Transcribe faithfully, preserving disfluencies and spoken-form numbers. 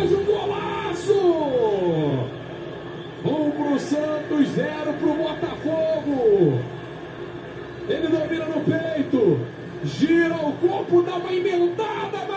faz um golaço! Um pro Santos, zero pro Botafogo. Ele domina no peito, gira o corpo, dá uma emendada na